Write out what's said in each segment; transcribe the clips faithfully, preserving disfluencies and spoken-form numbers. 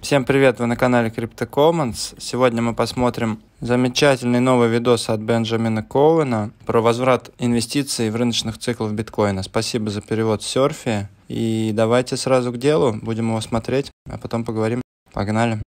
Всем привет, вы на канале CryptoCommons. Сегодня мы посмотрим замечательный новый видос от Бенджамина Коуэна про возврат инвестиций в рыночных циклах биткоина. Спасибо за перевод с Серфи. И давайте сразу к делу, будем его смотреть, а потом поговорим. Погнали.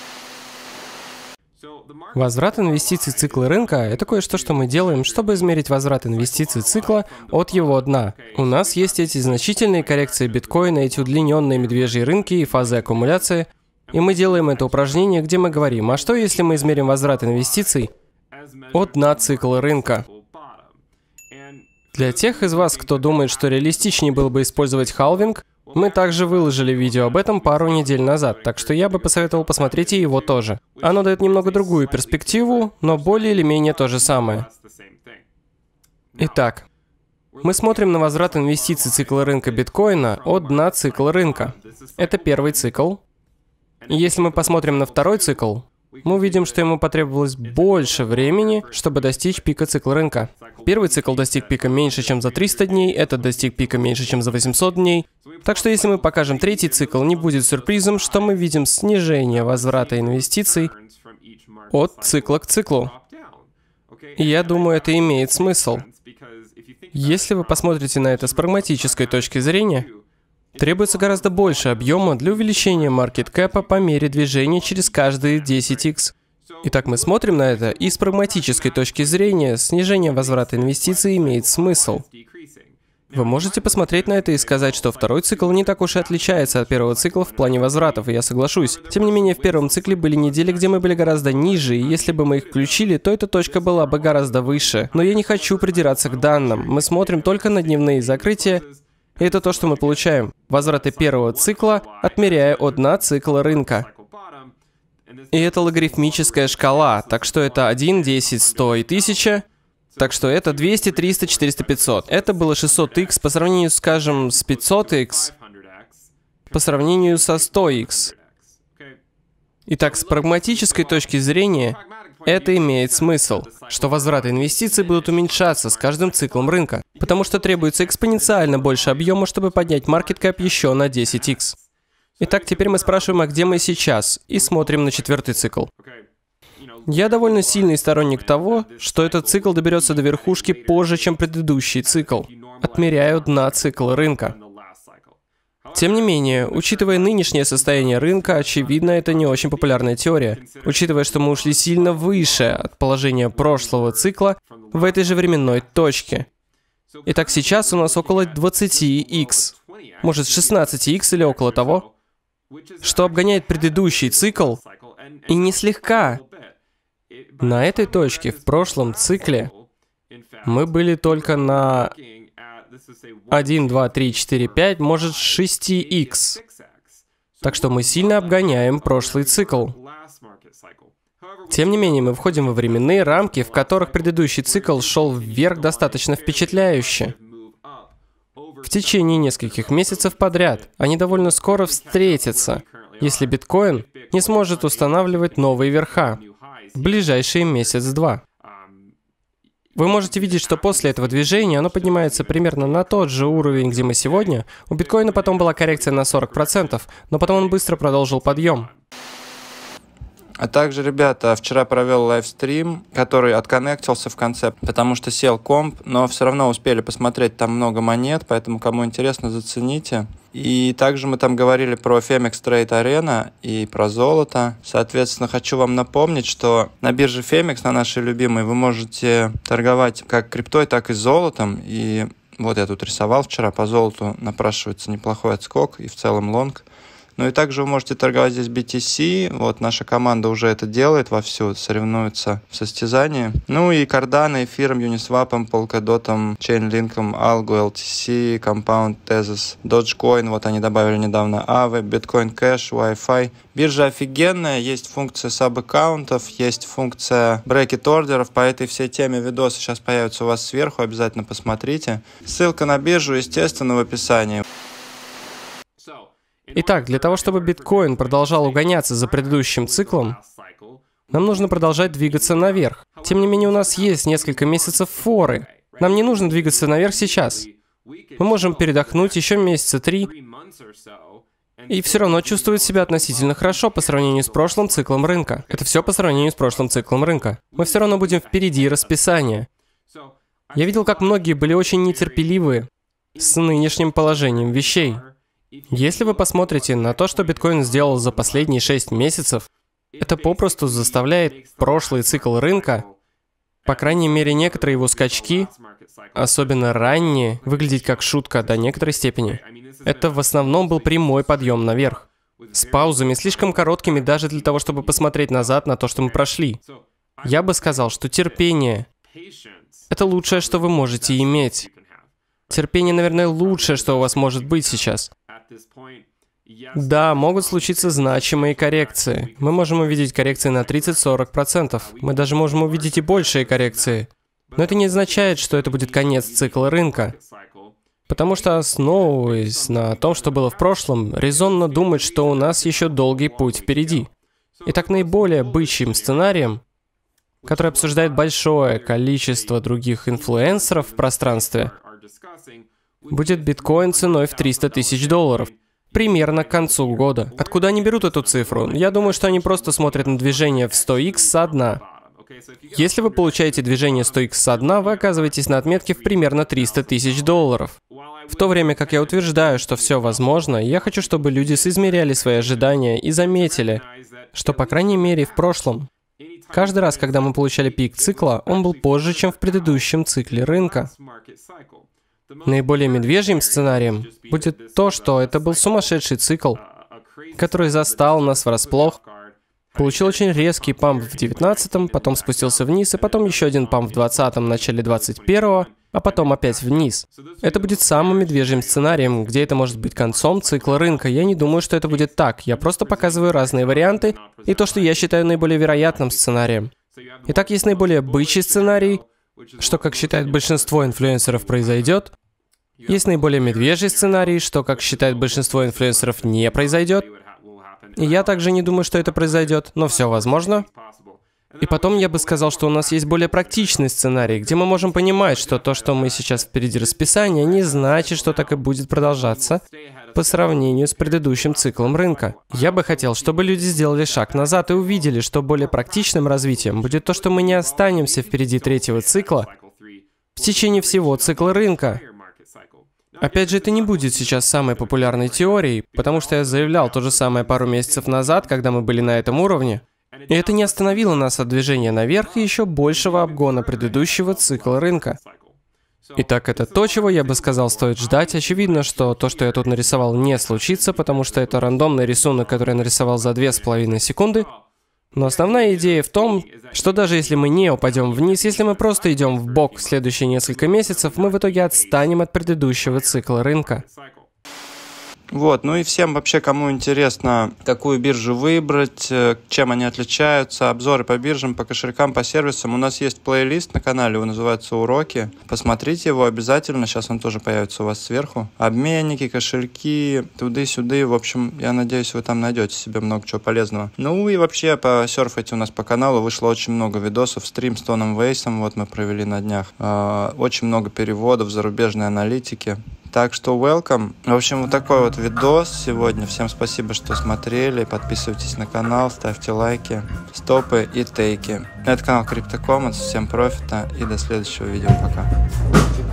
Возврат инвестиций цикла рынка – это кое-что, что мы делаем, чтобы измерить возврат инвестиций цикла от его дна. У нас есть эти значительные коррекции биткоина, эти удлиненные медвежьи рынки и фазы аккумуляции. И мы делаем это упражнение, где мы говорим, а что если мы измерим возврат инвестиций от дна цикла рынка? Для тех из вас, кто думает, что реалистичнее было бы использовать халвинг, мы также выложили видео об этом пару недель назад, так что я бы посоветовал посмотреть и его тоже. Оно дает немного другую перспективу, но более или менее то же самое. Итак, мы смотрим на возврат инвестиций цикла рынка биткоина от дна цикла рынка. Это первый цикл. И если мы посмотрим на второй цикл, мы увидим, что ему потребовалось больше времени, чтобы достичь пика цикла рынка. Первый цикл достиг пика меньше, чем за триста дней, этот достиг пика меньше, чем за восемьсот дней. Так что если мы покажем третий цикл, не будет сюрпризом, что мы видим снижение возврата инвестиций от цикла к циклу. И я думаю, это имеет смысл. Если вы посмотрите на это с прагматической точки зрения, требуется гораздо больше объема для увеличения маркет-кэпа по мере движения через каждые десять икс. Итак, мы смотрим на это, и с прагматической точки зрения снижение возврата инвестиций имеет смысл. Вы можете посмотреть на это и сказать, что второй цикл не так уж и отличается от первого цикла в плане возвратов, и я соглашусь. Тем не менее, в первом цикле были недели, где мы были гораздо ниже, и если бы мы их включили, то эта точка была бы гораздо выше. Но я не хочу придираться к данным. Мы смотрим только на дневные закрытия, и это то, что мы получаем. Возвраты первого цикла, отмеряя от дна цикла рынка. И это логарифмическая шкала, так что это один, десять, сто и тысяча. Так что это двести, триста, четыреста, пятьсот. Это было шестьсот икс по сравнению, скажем, с пятьсот икс, по сравнению со сто икс. Итак, с прагматической точки зрения, это имеет смысл, что возвраты инвестиций будут уменьшаться с каждым циклом рынка, потому что требуется экспоненциально больше объема, чтобы поднять маркет-кэп еще на десять икс. Итак, теперь мы спрашиваем, а где мы сейчас, и смотрим на четвертый цикл. Я довольно сильный сторонник того, что этот цикл доберется до верхушки позже, чем предыдущий цикл, отмеряя дна цикла рынка. Тем не менее, учитывая нынешнее состояние рынка, очевидно, это не очень популярная теория. Учитывая, что мы ушли сильно выше от положения прошлого цикла в этой же временной точке. Итак, сейчас у нас около двадцати икс, может шестнадцати икс или около того, что обгоняет предыдущий цикл, и не слегка. На этой точке в прошлом цикле мы были только на один, два, три, четыре, пять, может шесть икс. Так что мы сильно обгоняем прошлый цикл. Тем не менее, мы входим во временные рамки, в которых предыдущий цикл шел вверх достаточно впечатляюще. В течение нескольких месяцев подряд они довольно скоро встретятся, если биткоин не сможет устанавливать новые верха в ближайшие месяц-два. Вы можете видеть, что после этого движения оно поднимается примерно на тот же уровень, где мы сегодня. У биткоина потом была коррекция на сорок процентов, но потом он быстро продолжил подъем. А также, ребята, вчера провел лайвстрим, который отконнектился в конце, потому что сел комп, но все равно успели посмотреть там много монет, поэтому кому интересно, зацените. И также мы там говорили про Phemex Trade Arena и про золото. Соответственно, хочу вам напомнить, что на бирже Phemex, на нашей любимой, вы можете торговать как криптой, так и золотом. И вот я тут рисовал вчера, по золоту напрашивается неплохой отскок и в целом лонг. Ну и также вы можете торговать здесь би ти си, вот наша команда уже это делает вовсю, соревнуется в состязании. Ну и Cardano, эфиром, Uniswap, Polkadot, Chainlink, Algo, эл ти си, Compound, Tezos, Dogecoin, вот они добавили недавно Aave, Bitcoin Cash, Wi-Fi. Биржа офигенная, есть функция саб-аккаунтов, есть функция брекет-ордеров, по этой всей теме видосы сейчас появятся у вас сверху, обязательно посмотрите. Ссылка на биржу, естественно, в описании. Итак, для того, чтобы биткоин продолжал угоняться за предыдущим циклом, нам нужно продолжать двигаться наверх. Тем не менее, у нас есть несколько месяцев форы. Нам не нужно двигаться наверх сейчас. Мы можем передохнуть еще месяца три и все равно чувствует себя относительно хорошо по сравнению с прошлым циклом рынка. Это все по сравнению с прошлым циклом рынка. Мы все равно будем впереди расписания. Я видел, как многие были очень нетерпеливы с нынешним положением вещей. Если вы посмотрите на то, что биткоин сделал за последние шесть месяцев, это попросту заставляет прошлый цикл рынка, по крайней мере, некоторые его скачки, особенно ранние, выглядеть как шутка до некоторой степени. Это в основном был прямой подъем наверх, с паузами слишком короткими даже для того, чтобы посмотреть назад на то, что мы прошли. Я бы сказал, что терпение — это лучшее, что вы можете иметь. Терпение, наверное, лучшее, что у вас может быть сейчас. Да, могут случиться значимые коррекции. Мы можем увидеть коррекции на тридцать-сорок процентов. Мы даже можем увидеть и большие коррекции. Но это не означает, что это будет конец цикла рынка. Потому что, основываясь на том, что было в прошлом, резонно думать, что у нас еще долгий путь впереди. Итак, наиболее бычьим сценарием, который обсуждает большое количество других инфлюенсеров в пространстве, будет биткоин ценой в триста тысяч долларов. Примерно к концу года. Откуда они берут эту цифру? Я думаю, что они просто смотрят на движение в сто икс со дна. Если вы получаете движение сто икс со дна, вы оказываетесь на отметке в примерно триста тысяч долларов. В то время как я утверждаю, что все возможно, я хочу, чтобы люди соизмеряли свои ожидания и заметили, что, по крайней мере, в прошлом, каждый раз, когда мы получали пик цикла, он был позже, чем в предыдущем цикле рынка. Наиболее медвежьим сценарием будет то, что это был сумасшедший цикл, который застал нас врасплох, получил очень резкий памп в девятнадцатом, потом спустился вниз, и потом еще один памп в двадцатом, начале двадцать первого, а потом опять вниз. Это будет самым медвежьим сценарием, где это может быть концом цикла рынка. Я не думаю, что это будет так. Я просто показываю разные варианты и то, что я считаю наиболее вероятным сценарием. Итак, есть наиболее бычий сценарий, что, как считает большинство инфлюенсеров, произойдет. Есть наиболее медвежий сценарий, что, как считает большинство инфлюенсеров, не произойдет. И я также не думаю, что это произойдет, но все возможно. И потом я бы сказал, что у нас есть более практичный сценарий, где мы можем понимать, что то, что мы сейчас впереди расписания, не значит, что так и будет продолжаться по сравнению с предыдущим циклом рынка. Я бы хотел, чтобы люди сделали шаг назад и увидели, что более практичным развитием будет то, что мы не останемся впереди третьего цикла в течение всего цикла рынка. Опять же, это не будет сейчас самой популярной теорией, потому что я заявлял то же самое пару месяцев назад, когда мы были на этом уровне. И это не остановило нас от движения наверх и еще большего обгона предыдущего цикла рынка. Итак, это то, чего я бы сказал стоит ждать. Очевидно, что то, что я тут нарисовал, не случится, потому что это рандомный рисунок, который я нарисовал за две с половиной секунды. Но основная идея в том, что даже если мы не упадем вниз, если мы просто идем в бок в следующие несколько месяцев, мы в итоге отстанем от предыдущего цикла рынка. Вот, ну и всем вообще, кому интересно, какую биржу выбрать, чем они отличаются, обзоры по биржам, по кошелькам, по сервисам. У нас есть плейлист на канале, он называется «Уроки». Посмотрите его обязательно, сейчас он тоже появится у вас сверху. Обменники, кошельки, туды-сюды. В общем, я надеюсь, вы там найдете себе много чего полезного. Ну и вообще, посерфайте у нас по каналу, вышло очень много видосов, стрим с Тоном Вейсом, вот мы провели на днях. Очень много переводов, зарубежной аналитики. Так что welcome. В общем, вот такой вот видос сегодня. Всем спасибо, что смотрели. Подписывайтесь на канал, ставьте лайки, стопы и тейки. Это канал CryptoCommons. Всем профита и до следующего видео. Пока.